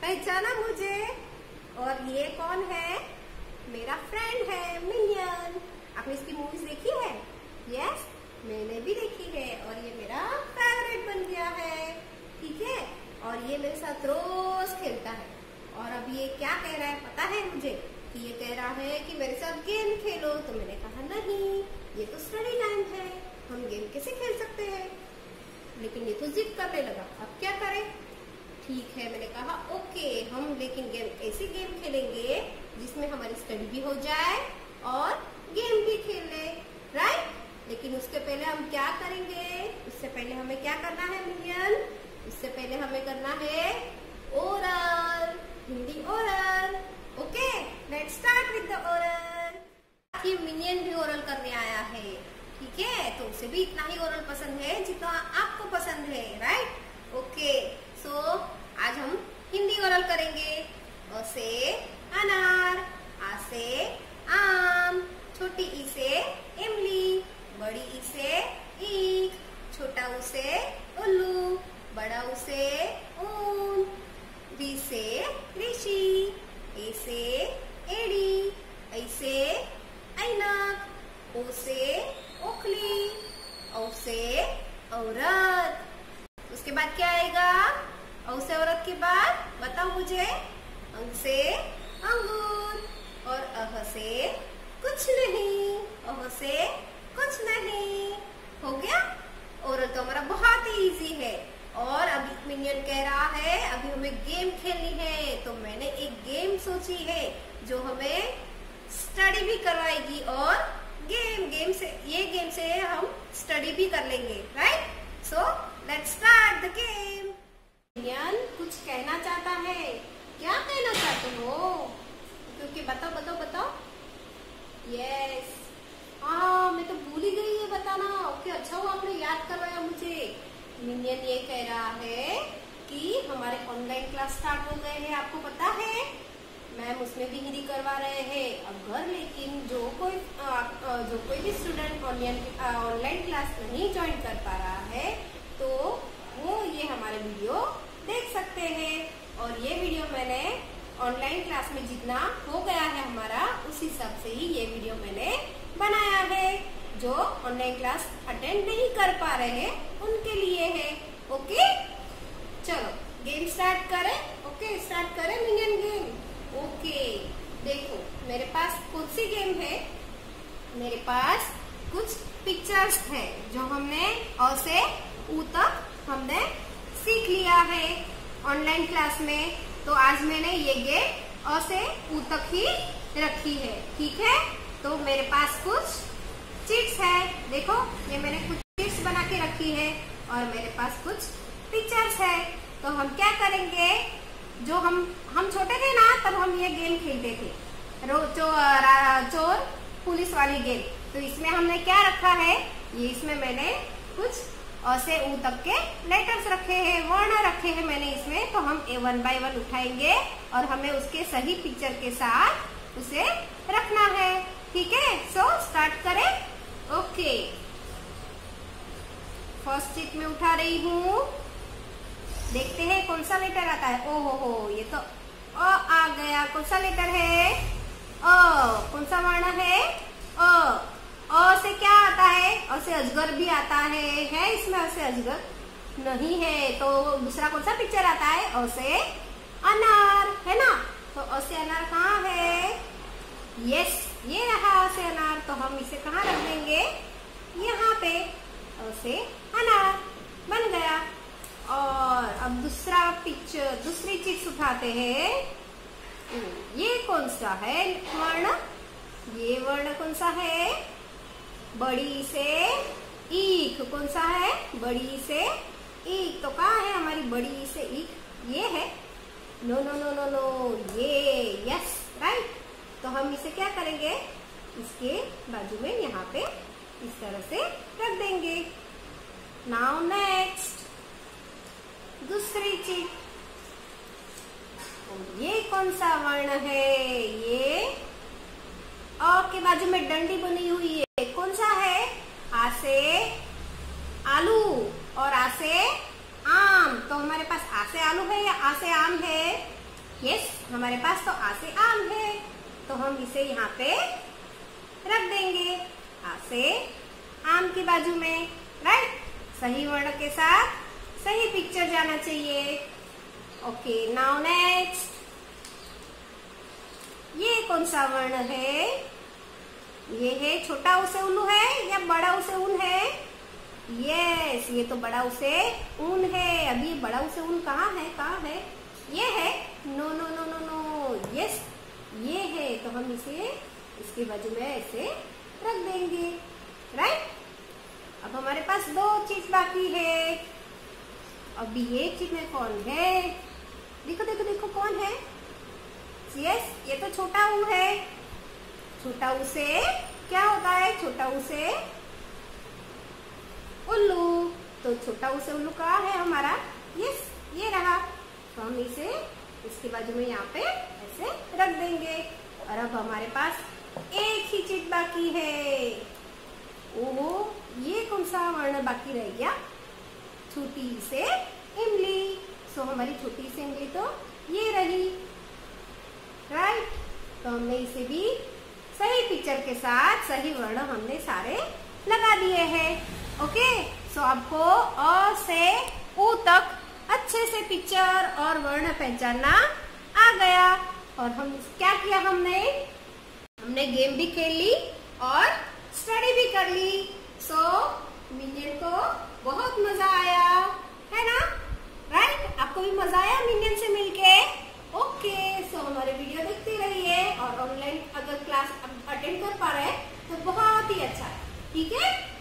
पहचाना मुझे? और ये कौन है? मेरा फ्रेंड है मिनियन। आपने इसकी मूवीज देखी है? यस, मैंने भी देखी है और ये मेरा फेवरेट बन गया है। ठीक है, और ये मेरे साथ रोज खेलता है। और अब ये क्या कह रहा है पता है मुझे? कि ये कह रहा है कि मेरे साथ गेम खेलो। तो मैंने कहा नहीं, ये तो स्टडी टाइम है, हम गेम कैसे खेल सकते हैं? लेकिन ये तो जिद करने लगा, अब क्या करें? ठीक है, मैंने कहा ओके, हम लेकिन गेम ऐसी गेम खेलेंगे जिसमें हमारी स्टडी भी हो जाए और गेम भी खेल ले, राइट? लेकिन उसके पहले हम क्या करेंगे? उससे पहले हमें क्या करना है मिनियन? उससे पहले हमें करना है oral, Hindi oral. Okay, let's start with the oral. कि मिनियन भी ओरल करने आया है, ठीक है? तो उसे भी इतना ही ओरल पसंद है जितना आपको पसंद है, राइट? ओके, सो आज हम हिंदी ओरल करेंगे। अ से अनार, आ से आम, छोटी ई से इमली, बड़ी ई से ईख, छोटा ऊ से उल्लू, बड़ा ऊ से ऊन, री से ऋषि, ए से एड़ी, ऐ से ऐनक, ओ से ओखली, औ से औरत। उसके बाद क्या आएगा? औ से औरत के बाद बताओ मुझे। अंग से अंगूर, और अह से कुछ नहीं, अह से कुछ नहीं। हो गया? ओरल तो हमारा बहुत ही इजी है। और अभी मिनियन कह रहा है अभी हमें गेम खेलनी है, तो मैंने एक गेम सोची है जो हमें स्टडी भी करवाएगी और गेम से हम स्टडी भी कर लेंगे, right? So let's start the game. Minion कुछ कहना चाहता है, क्या कहना चाहते हो? क्योंकि बताओ। यस, हाँ, मैं तो भूल ही गई है बताना। ओके, अच्छा हुआ आपने याद करवाया मुझे। मिनियन ये कह रहा है कि हमारे ऑनलाइन क्लास स्टार्ट हो गए हैं, आपको पता है? मैम उसमें भी हिंदी करवा रहे हैं। अगर लेकिन जो कोई भी स्टूडेंट ऑनलाइन क्लास नहीं ज्वाइन कर पा रहा है तो वो ये हमारे वीडियो देख सकते हैं। और ये वीडियो मैंने ऑनलाइन क्लास में जितना हो गया है हमारा, उस हिसाब से ही ये वीडियो मैंने बनाया है। जो ऑनलाइन क्लास अटेंड नहीं कर पा रहे हैं उनके लिए है। ओके, चलो गेम स्टार्ट करें। ओके, स्टार्ट करें मिनियन गेम। ओके, देखो मेरे पास कौन सी गेम है? मेरे पास कुछ पिक्चर्स है जो हमने अ से ऊ तक हमने सीख लिया है ऑनलाइन क्लास में। तो आज मैंने ये गेम अ से ऊ तक ही रखी है, ठीक है? तो मेरे पास कुछ चिट्स है, देखो ये मैंने कुछ चिट्स बना के रखी है और मेरे पास कुछ पिक्चर्स है। तो हम क्या करेंगे? जो हम छोटे थे ना, तब हम ये गेम खेलते थे, चोर पुलिस वाली गेम। तो इसमें हमने क्या रखा है? ये इसमें मैंने कुछ अ से ऊ तक के लेटर्स रखे हैं, वर्ण रखे हैं मैंने इसमें। तो हम वन बाय वन उठाएंगे और हमें उसके सही पिक्चर के साथ उसे रखना है, ठीक है? सो स्टार्ट करें। ओके, फर्स्ट चिट में उठा रही हूँ, देखते हैं कौन सा लेटर आता है। ओ हो, ये तो अ आ गया। कौन सा लेटर है? अ। कौन सा वर्ण है? अ। अ से क्या आता है? अ से अजगर भी आता है इसमें अ से अजगर नहीं है। तो दूसरा कौन सा पिक्चर आता है? अ से अनार, है ना? तो अ से अनार कहाँ है? यस, ये रहा अ से अनार। तो हम इसे कहाँ रख देंगे? यहाँ पे। अ से अनार बन गया। और अब दूसरा पिक्चर, दूसरी चीज उठाते हैं। ये कौन सा है वर्ण? ये वर्ण कौन सा है? बड़ी से ईख। कौन सा है? बड़ी से ईख। तो कहाँ है हमारी बड़ी से ईख? ये है। नो, ये। Yes, right. तो हम इसे क्या करेंगे? इसके बाजू में यहाँ पे इस तरह से रख देंगे। नाउ नेक्स्ट, दूसरी चीज। ये कौन सा वर्ण है? ये अ के बाजू में डंडी बनी हुई है, कौन सा है? आ से आलू और आ से आम। तो हमारे पास आ से आलू है या आ से आम है? यस, हमारे पास तो आ से आम है, तो हम इसे यहाँ पे रख देंगे आ से आम की बाजू में, राइट। सही वर्ण के साथ सही पिक्चर जाना चाहिए। ओके, नाउ नेक्स्ट, ये कौन सा वर्ण है? ये है छोटा ऊ से उल्लू है या बड़ा ऊ से ऊन है? यस, ये तो बड़ा ऊ से ऊन है। अभी ये बड़ा ऊ से ऊन कहाँ है? कहाँ है? ये है? No no no no no, yes ये है, तो हम इसे इसके बाजू में ऐसे रख देंगे, राइट। अब हमारे पास दो चीज बाकी है। अभी ये चीज में कौन है? देखो देखो देखो, कौन है? यस, ये तो छोटा ऊ है। छोटा ऊ से क्या होता है? छोटा ऊ से उल्लू। तो छोटा ऊ से उल्लू कहाँ है हमारा? यस, ये रहा। तो हम इसे इसके बाजू में यहाँ पे ऐसे रख देंगे। और अब हमारे पास एक ही चीज बाकी है। ओहो, ये कौन सा वर्ण बाकी रह गया? छोटी से इमली। सो हमारी छोटी सी इमली तो ये रही, राइट। तो हमने इसे भी सही पिक्चर के साथ सही वर्ण हमने सारे लगा दिए हैं। ओके, सो आपको अ से ऊ तक अच्छे से पिक्चर और वर्ण पहचानना आ गया। और हम क्या किया? हमने गेम भी खेल ली और स्टडी भी कर ली। सो मिनियन को बहुत मजा आया, है ना? राइट, आपको भी मजा आया मिनियन से मिलके? ओके, सो हमारे वीडियो देखते रहिए और ऑनलाइन अगर क्लास अटेंड कर पा रहे हैं तो बहुत ही अच्छा है, ठीक है।